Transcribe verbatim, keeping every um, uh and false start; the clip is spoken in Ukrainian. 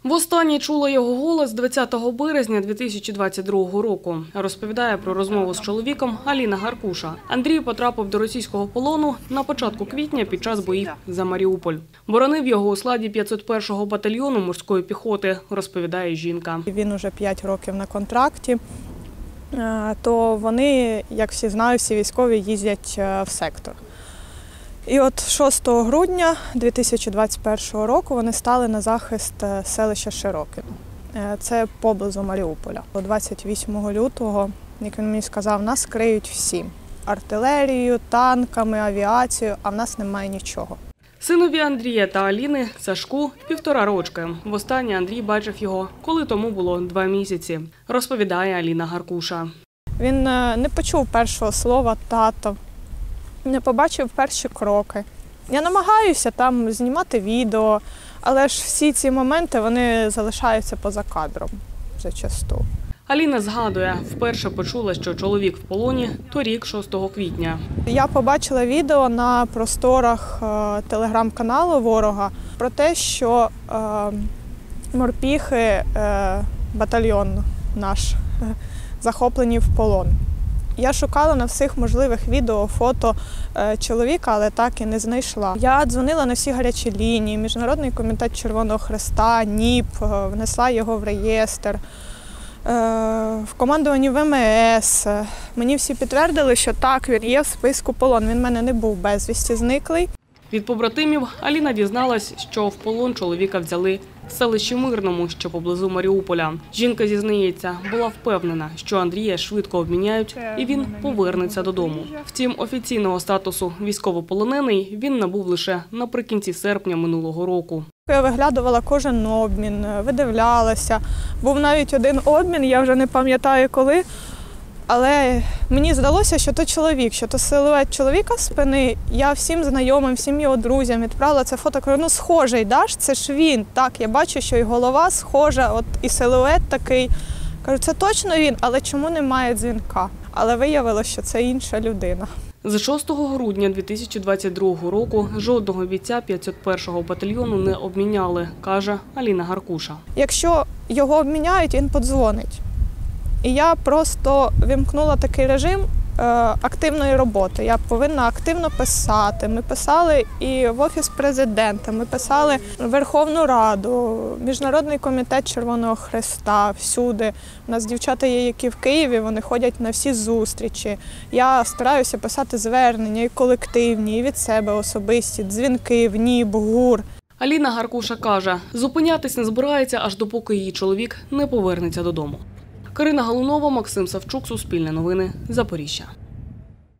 Востаннє чула його голос двадцятого березня дві тисячі двадцять другого року. Розповідає про розмову з чоловіком Аліна Гаркуша. Андрій потрапив до російського полону на початку квітня під час боїв за Маріуполь. Боронив його у складі п'ятсот першого батальйону морської піхоти, розповідає жінка. Він уже п'ять років на контракті, то вони, як всі знають, всі військові їздять в сектор. І от шостого грудня дві тисячі двадцять першого року вони стали на захист селища Широкине. Це поблизу Маріуполя. двадцять восьмого лютого, як він мені сказав, нас криють всім. Артилерією, танками, авіацією, а в нас немає нічого. Синові Андрія та Аліни, Сашку, півтора рочки. Востаннє Андрій бачив його, коли тому було два місяці, розповідає Аліна Гаркуша. Він не почув першого слова «тато», не побачив перші кроки. Я намагаюся там знімати відео, але ж всі ці моменти вони залишаються поза кадром зачасту. Аліна згадує, вперше почула, що чоловік в полоні торік, шостого квітня. Я побачила відео на просторах телеграм-каналу ворога про те, що е, морпіхи, е, батальйон наш, захоплені в полон. Я шукала на всіх можливих відео, фото чоловіка, але так і не знайшла. Я дзвонила на всі гарячі лінії, Міжнародний комітет Червоного Хреста, НІП, внесла його в реєстр, в командуванні В М С. Мені всі підтвердили, що так, він є в списку полон, він в мене не був безвісті зниклий. Від побратимів Аліна дізналась, що в полон чоловіка взяли в селищі Мирному, що поблизу Маріуполя. Жінка зізнається, була впевнена, що Андрія швидко обміняють і він повернеться додому. Втім, офіційного статусу військовополонений він набув лише наприкінці серпня минулого року. Я виглядувала кожен обмін, видивлялася. Був навіть один обмін, я вже не пам'ятаю коли. Але мені здалося, що то чоловік, що то силует чоловіка з спини. Я всім знайомим, всім його друзям відправила це фото. Кажу, ну схожий, Даш, це ж він. Так, я бачу, що і голова схожа, от і силует такий. Кажу, це точно він, але чому немає дзвінка? Але виявилося, що це інша людина. З шостого грудня дві тисячі двадцять другого року жодного бійця п'ятсот першого батальйону не обміняли, каже Аліна Гаркуша. Якщо його обміняють, він подзвонить. І я просто вимкнула такий режим активної роботи. Я повинна активно писати. Ми писали і в Офіс Президента, ми писали в Верховну Раду, Міжнародний комітет Червоного Хреста, всюди. У нас дівчата є, які в Києві, вони ходять на всі зустрічі. Я стараюся писати звернення і колективні, і від себе особисті, дзвінки, в НІП, ГУР. Аліна Гаркуша каже, зупинятись не збирається, аж допоки її чоловік не повернеться додому. Карина Галунова, Максим Савчук, Суспільне новини, Запоріжжя.